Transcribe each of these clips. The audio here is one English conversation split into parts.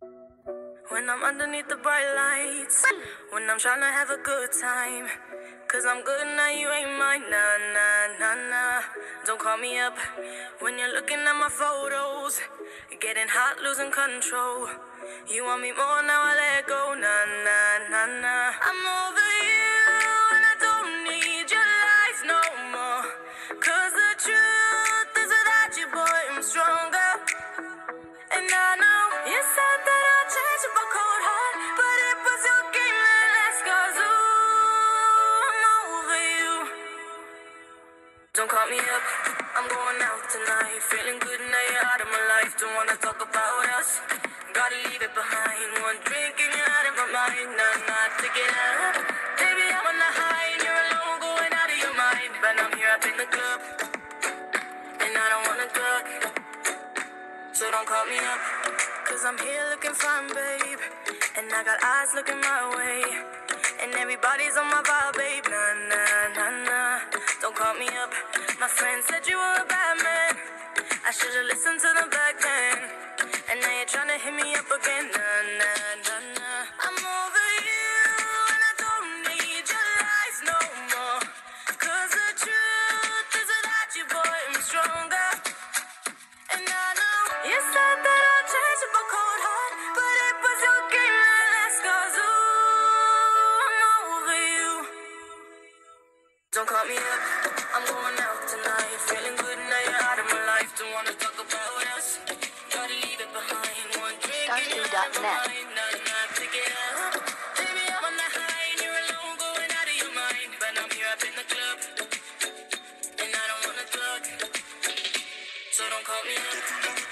When I'm underneath the bright lights, when I'm trying to have a good time. Cause I'm good now, you ain't mine, nah, nah, nah, nah. Don't call me up when you're looking at my photos. Getting hot, losing control. You want me more, now I let go, nah, nah, nah, nah. I'm over you and I don't need your lies no more. Cause the truth is without you, boy, I'm stronger. And I know you said that I'll change up a cold heart, but it was your game that last, cause ooh, I'm over you. Don't call me up, I'm going out tonight. Feeling good now you're out of my life. Don't wanna talk about us, gotta leave it behind. One drink and you're out of my mind. Nah, nah, take it out. Baby, I'm on the high and you're alone, going out of your mind. But I'm here up in the club, and I don't wanna talk. So don't call me up, cause I'm here looking fine, babe. And I got eyes looking my way. And everybody's on my vibe, babe. Nah, nah, nah, nah. Don't call me up. My friend said you were a bad man. I should've listened to them back then. And now you're trying to hit me up again. Nah, nah, nah, nah. I'm over you and I don't need your lies no more. Cause the truth is without you, boy, I'm stronger. And I know you said that I'll change up a cold heart, but it was your game that last, cause ooh, I'm over you. Don't call me up, I'm going out tonight. Feeling good now you're out of my life. Don't wanna talk about us, gotta leave it behind. One drink and you're out of my mind. Nah, nah, take it out. Baby, I'm on the high and you're alone, going out of your mind. But I'm here up in the club, and I don't wanna talk. So don't call me up.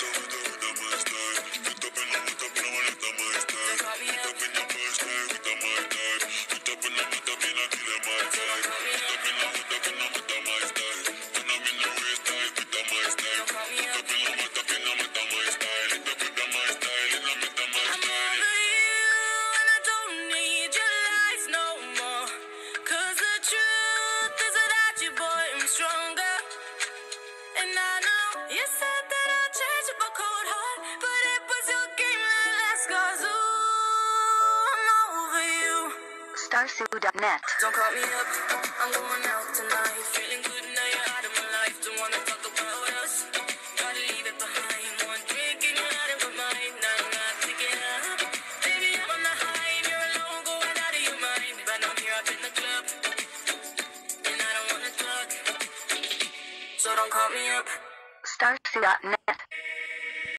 Stronger. And I know you said that I'll change up a cold heart, but it was your game that last, cause ooh, I'm over you. Starsu.net. Don't call me up, I'm going out tonight. Feeling good now you're out of my life. Don't wanna talk about us, gotta leave it behind. One drink and you're out of my mind. Nah, nah, take it out. Baby, I'm on the high and you're alone, going out of your mind. But I'm here up in the club, and I don't wanna talk. So don't call me up. Starsu.net.